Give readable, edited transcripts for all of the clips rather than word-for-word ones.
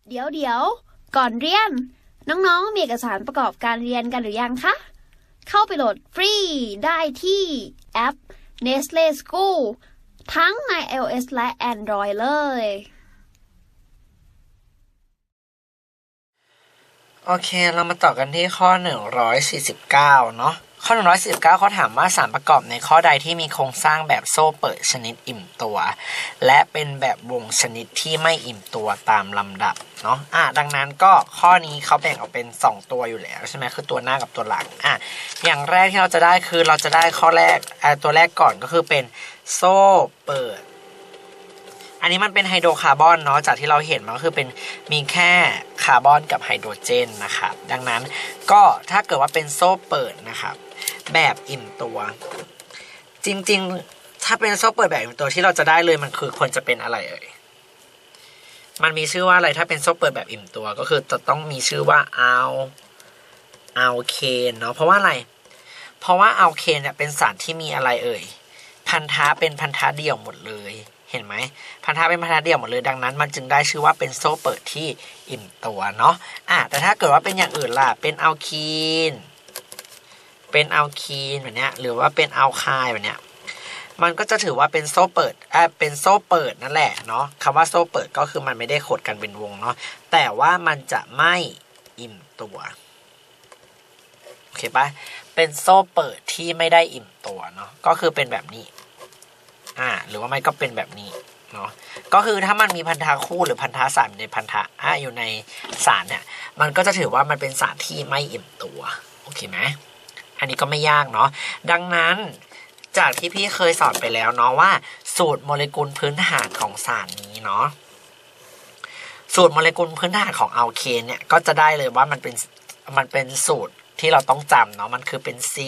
เดี๋ยวก่อนเรียนน้องๆมีเอกสารประกอบการเรียนกันหรือยังคะเข้าไปโหลดฟรีได้ที่แอป Nestle School ทั้งใน iOS และ Android เลยโอเคเรามาต่อกันที่ข้อ149เนาะข้อ149เขาถามว่าสารประกอบในข้อใดที่มีโครงสร้างแบบโซ่เปิดชนิดอิ่มตัวและเป็นแบบวงชนิดที่ไม่อิ่มตัวตามลำดับเนาะดังนั้นก็ข้อนี้เขาแบ่งออกเป็น2ตัวอยู่แล้วใช่ไหมคือตัวหน้ากับตัวหลังอย่างแรกที่เราจะได้คือเราจะได้ข้อแรกตัวแรกก่อนก็คือเป็นโซ่เปิดอันนี้มันเป็นไฮโดรคาร์บอนเนาะจากที่เราเห็นมันก็คือเป็นมีแค่คาร์บอนกับไฮโดรเจนนะครับดังนั้นก็ถ้าเกิดว่าเป็นโซ่เปิดนะครับแบบอิ่มตัวจริงๆถ้าเป็นโซ่เปิดแบบอิ่มตัวที่เราจะได้เลยมันคือควรจะเป็นอะไรมันมีชื่อว่าอะไรถ้าเป็นโซ่เปิดแบบอิ่มตัวก็คือจะต้องมีชื่อว่าอัลเคนเนาะเพราะว่าอะไรเพราะว่าอัลเคนเนี่ยเป็นสารที่มีอะไรพันธะเป็นพันธะเดี่ยวหมดเลยเห็นไหมพันธะเป็นพันธะเดี่ยวหมดเลยดังนั้นมันจึงได้ชื่อว่าเป็นโซ่เปิดที่อิ่มตัวเนาะแต่ถ้าเกิดว่าเป็นอย่างอื่นล่ะเป็นอัลคีนแบบเนี้ยหรือว่าเป็นอัลไคน์แบบเนี้ยมันก็จะถือว่าเป็นโซ่เปิดเป็นโซ่เปิดนั่นแหละเนาะคำว่าโซ่เปิดก็คือมันไม่ได้ขดกันเป็นวงเนาะแต่ว่ามันจะไม่อิ่มตัวโอเคปะเป็นโซ่เปิดที่ไม่ได้อิ่มตัวเนาะก็คือเป็นแบบนี้หรือว่าไม่ก็เป็นแบบนี้เนาะก็คือถ้ามันมีพันธะคู่หรือพันธะสารในพันธะอยู่ในสารเนี่ยมันก็จะถือว่ามันเป็นสารที่ไม่อิ่มตัวโอเคไหมอันนี้ก็ไม่ยากเนาะดังนั้นจากที่พี่เคยสอนไปแล้วเนาะว่าสูตรโมเลกุลพื้นฐานของสารนี้เนาะสูตรโมเลกุลพื้นฐานของอัลเคนเนี่ยก็จะได้เลยว่ามันเป็นสูตรที่เราต้องจำเนาะมันคือเป็น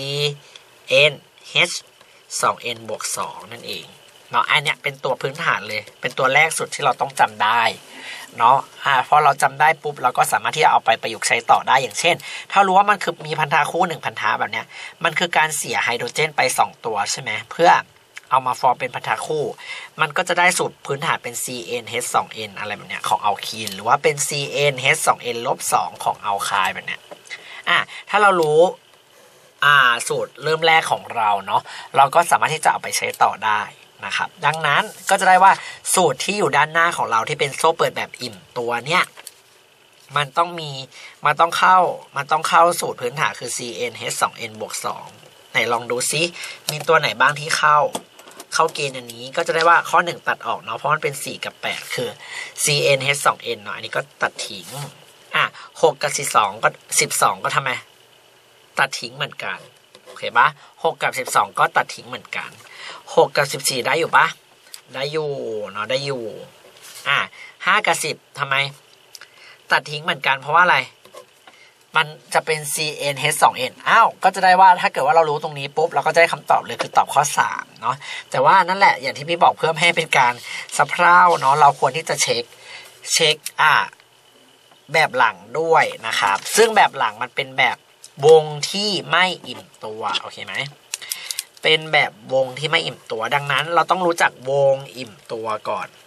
CnH2n บวก2นั่นเองเนาะอันเนี้ยเป็นตัวพื้นฐานเลยเป็นตัวแรกสุดที่เราต้องจำได้เนาะพอเราจำได้ปุ๊บเราก็สามารถที่จะเอาไปประยุกต์ใช้ต่อได้อย่างเช่นถ้ารู้ว่ามันคือมีพันธะคู่1พันธะแบบเนี้ยมันคือการเสียไฮโดรเจนไป2ตัวใช่ไหมเพื่อเอามาฟอร์มเป็นพันธะคู่มันก็จะได้สูตรพื้นฐานเป็น CnH2n อะไรแบบเนี้ยของอัลคีนหรือว่าเป็น CnH2n ลบ2ของอัลไคน์แบบเนี้ยถ้าเรารู้สูตรเริ่มแรกของเราเนาะเราก็สามารถที่จะเอาไปใช้ต่อได้นะครับดังนั้นก็จะได้ว่าสูตรที่อยู่ด้านหน้าของเราที่เป็นโซ่เปิดแบบอิ่มตัวเนี่ยมันต้องเข้าสูตรพื้นฐานคือ CnH2n บวก2ไหนลองดูซิมีตัวไหนบ้างที่เข้าเกณฑ์อันนี้ก็จะได้ว่าข้อ1ตัดออกเนาะเพราะมันเป็น4กับ8คือ CnH2n เนาะอันนี้ก็ตัดทิ้ง6กับ12ก็12ก็ทำไมตัดทิ้งเหมือนกันโอเคปะ6กับ12ก็ตัดทิ้งเหมือนกัน6กับ14ได้อยู่ปะได้อยู่เนาะได้อยู่5กับ10ทำไมตัดทิ้งเหมือนกันเพราะว่าอะไรมันจะเป็น CnH2n ก็จะได้ว่าถ้าเกิดว่าเรารู้ตรงนี้ปุ๊บเราก็จะได้คำตอบเลยคือตอบข้อ3เนาะแต่ว่านั่นแหละอย่างที่พี่บอกเพิ่มให้เป็นการสะเพร่าเนาะเราควรที่จะเช็คแบบหลังด้วยนะครับซึ่งแบบหลังมันเป็นแบบวงที่ไม่อิ่มตัวโอเคไหมเป็นแบบวงที่ไม่อิ่มตัวดังนั้นเราต้องรู้จักวงอิ่มตัวก่อน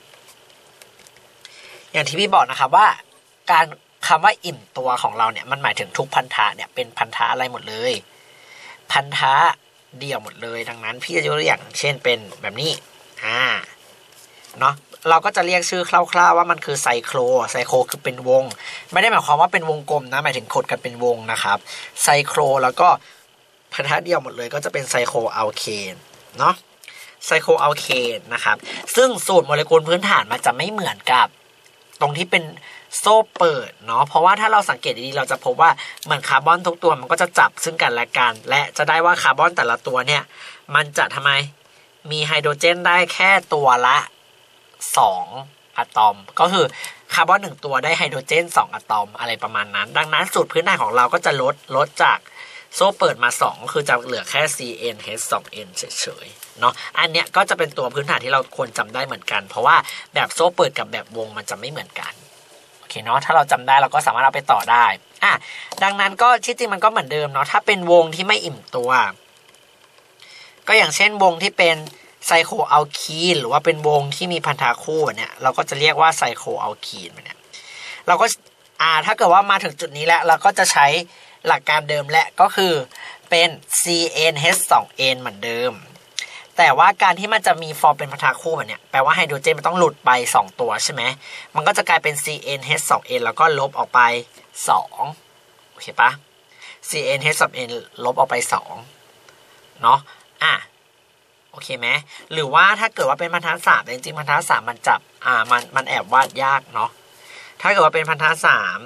อย่างที่พี่บอกนะครับว่าการคำว่าอิ่มตัวของเราเนี่ยมันหมายถึงทุกพันธะเนี่ยเป็นพันธะอะไรหมดเลยพันธะเดี่ยวหมดเลยดังนั้นพี่จะยกตัวอย่างเช่นเป็นแบบนี้เนาะเราก็จะเรียกชื่อคร่าวๆว่ามันคือไซโครคือเป็นวงไม่ได้หมายความว่าเป็นวงกลมนะหมายถึงขดกันเป็นวงนะครับไซโครแล้วก็พันธะเดียวหมดเลยก็จะเป็นไซโคอัลเคนเนาะไซโคอัลเคนนะครับซึ่งสูตรโมเลกุลพื้นฐานมันจะไม่เหมือนกับตรงที่เป็นโซ่เปิดเนาะเพราะว่าถ้าเราสังเกตดีๆเราจะพบว่าเหมือนคาร์บอนทุกตัวมันก็จะจับซึ่งกันและกันและจะได้ว่าคาร์บอนแต่ละตัวเนี่ยมันจะทำไมมีไฮโดรเจนได้แค่ตัวละ2อะตอมก็คือคาร์บอน1ตัวได้ไฮโดรเจน2อะตอมอะไรประมาณนั้นดังนั้นสูตรพื้นฐานของเราก็จะลดจากโซ่เปิดมา2ก็คือจะเหลือแค่ CnH2n เฉยๆเนาะอันเนี้ยก็จะเป็นตัวพื้นฐานที่เราควรจำได้เหมือนกันเพราะว่าแบบโซ่เปิดกับแบบวงมันจะไม่เหมือนกันโอเคเนาะถ้าเราจำได้เราก็สามารถเอาไปต่อได้ดังนั้นก็ที่จริงมันก็เหมือนเดิมเนาะถ้าเป็นวงที่ไม่อิ่มตัวก็อย่างเช่นวงที่เป็นไซโคอัลคีนหรือว่าเป็นวงที่มีพันธะคู่เนี่ยเราก็จะเรียกว่าไซโคอัลคีนเนี่ยเราก็ถ้าเกิดว่ามาถึงจุดนี้แล้วเราก็จะใช้หลักการเดิมและก็คือเป็น CnH2n เหมือนเดิมแต่ว่าการที่มันจะมีฟอร์มเป็นพาราคู่แบบเนี้ยแปลว่าไฮโดรเจนมันต้องหลุดไป2ตัวใช่ไหมมันก็จะกลายเป็น CnH2n แล้วก็ลบออกไป2โอเคปะ CnH2n ลบออกไป2เนาะโอเคไหมหรือว่าถ้าเกิดว่าเป็นพันธะ3แต่จริงๆพันธะ3มันจับมันแอบวาดยากเนาะถ้าเกิดว่าเป็นพันธะ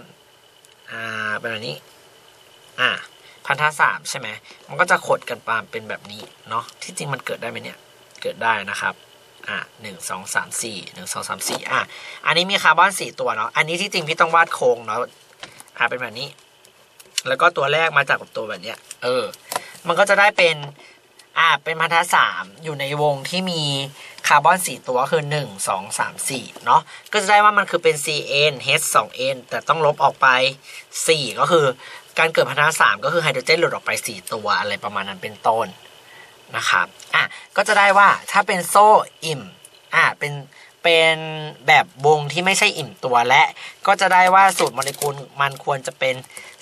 3เป็นแบบนี้พันธะ3ใช่ไหมมันก็จะขดกันมาเป็นแบบนี้เนาะที่จริงมันเกิดได้ไหมเนี่ยเกิดได้นะครับ1 2 3 4 1 2 3 4อันนี้มีคาร์บอน4ตัวเนาะอันนี้ที่จริงพี่ต้องวาดโครงเนาะเป็นแบบนี้แล้วก็ตัวแรกมาจากกับตัวแบบเนี้ยมันก็จะได้เป็นเป็นพันธะ3อยู่ในวงที่มีคาร์บอน4ตัวคือ1 2 3 4เนาะก็จะได้ว่ามันคือเป็น CnH2n แต่ต้องลบออกไป4ก็คือการเกิดพันธะ3ก็คือไฮโดรเจนหลุดออกไป4ตัวอะไรประมาณนั้นเป็นต้นนะครับก็จะได้ว่าถ้าเป็นโซ่อิ่มเป็นแบบวงที่ไม่ใช่อิ่มตัวและก็จะได้ว่าสูตรโมเลกุลมันควรจะเป็น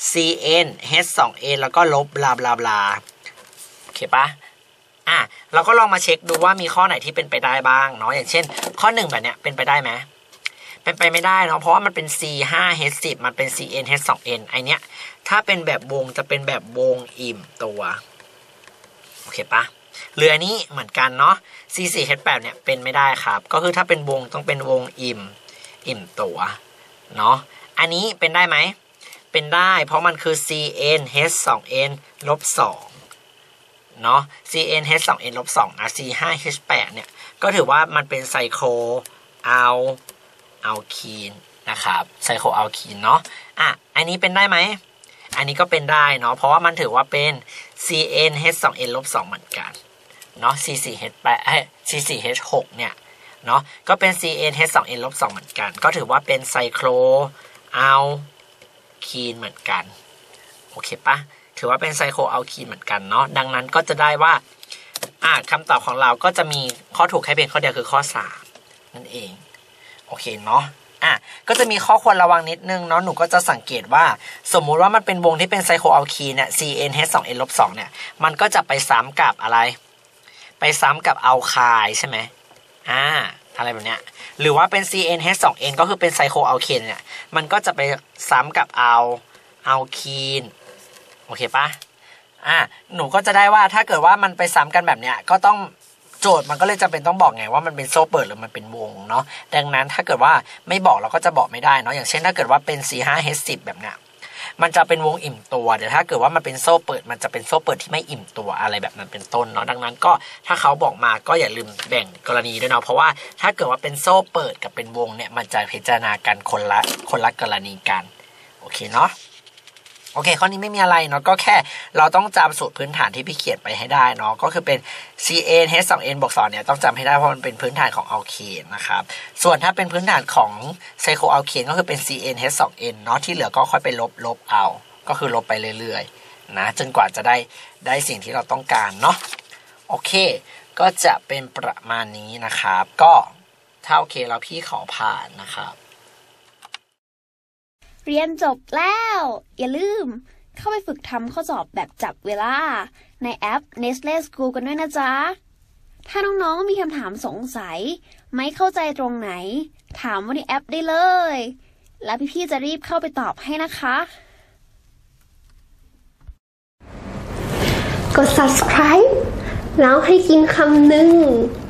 CnH2n แล้วก็ลบบลาบลาบลาโอเคปะเราก็ลองมาเช็คดูว่ามีข้อไหนที่เป็นไปได้บ้างเนาะอย่างเช่นข้อ1แบบเนี้ยเป็นไปได้ไหมเป็นไปไม่ได้เนาะเพราะว่ามันเป็น C5H10 มันเป็น CnH2n ไอเนี้ยถ้าเป็นแบบวงจะเป็นแบบวงอิ่มตัวโอเคปะเรือนี้เหมือนกันเนาะ C4H8 เนี่ยเป็นไม่ได้ครับก็คือถ้าเป็นวงต้องเป็นวงอิ่มตัวเนาะอันนี้เป็นได้ไหมเป็นได้เพราะมันคือ CnH2n ลบ2เนาะ CnH2n ลบ2C5H8 เนี่ยก็ถือว่ามันเป็นไซโคลอัลคีนนะครับไซโคลอัลคีนเนาะอันนี้เป็นได้ไหมอันนี้ก็เป็นได้เนาะเพราะว่ามันถือว่าเป็น CnH2n ลบ2เหมือนกันเนาะ C4H6 เนี่ยเนาะก็เป็น CnH2n ลบ2เหมือนกันก็ถือว่าเป็นไซโคลอัลคีนเหมือนกันโอเคปะถือว่าเป็นไซโคลอัลคีนเหมือนกันเนาะดังนั้นก็จะได้ว่าคำตอบของเราก็จะมีข้อถูกแค่เพียงข้อเดียวคือข้อ3นั่นเองโอเคเนาะก็จะมีข้อควรระวังนิดนึงเนาะหนูก็จะสังเกตว่าสมมุติว่ามันเป็นวงที่เป็นไซโคลอัลคีนเนี่ย CnH2n ลบ2เนี่ยมันก็จะไปซ้ำกับอะไรไปซ้ำกับอัลไคน์ใช่ไหมอะไรแบบเนี้ยหรือว่าเป็น CnH2n ก็คือเป็นไซโคลอัลเคนเนี่ยมันก็จะไปซ้ำกับอัลคีนโอเคปะหนูก็จะได้ว่าถ้าเกิดว่ามันไปซ้ำกันแบบเนี้ยก็ต้องโจทย์มันก็เลยจำเป็นต้องบอกไงว่ามันเป็นโซ่เปิดหรือมันเป็นวงเนาะดังนั้นถ้าเกิดว่าไม่บอกเราก็จะบอกไม่ได้เนาะอย่างเช่นถ้าเกิดว่าเป็น C5H10 แบบเนี้ยมันจะเป็นวงอิ่มตัวแต่ถ้าเกิดว่ามันเป็นโซ่เปิดมันจะเป็นโซ่เปิดที่ไม่อิ่มตัวอะไรแบบนั้นเป็นต้นเนาะดังนั้นก็ถ้าเขาบอกมาก็อย่าลืมแบ่งกรณีด้วยเนาะเพราะว่าถ้าเกิดว่าเป็นโซ่เปิดกับเป็นวงเนี่ยมันจะพิจารณากันคนละกรณีกันโอเคเนาะโอเคข้อนี้ไม่มีอะไรเนาะก็แค่เราต้องจำสูตรพื้นฐานที่พี่เขียนไปให้ได้เนาะก็คือเป็น CnH2n บวก2เนี่ยต้องจำให้ได้เพราะมันเป็นพื้นฐานของอัลเคนนะครับส่วนถ้าเป็นพื้นฐานของไซโคลอัลเคนก็คือเป็น CnH2n เนาะที่เหลือก็ค่อยไปลบเอาก็คือลบไปเรื่อยๆนะจนกว่าจะได้สิ่งที่เราต้องการเนาะโอเคก็จะเป็นประมาณนี้นะครับก็ถ้าโอเคแล้วพี่ขอผ่านนะครับเรียนจบแล้วอย่าลืมเข้าไปฝึกทำข้อสอบแบบจับเวลาในแอป Nestle School กันด้วยนะจ๊ะถ้าน้องๆมีคำถามสงสัยไม่เข้าใจตรงไหนถามว่าในแอปได้เลยแล้วพี่ๆจะรีบเข้าไปตอบให้นะคะกด subscribe แล้วให้กินคำหนึ่ง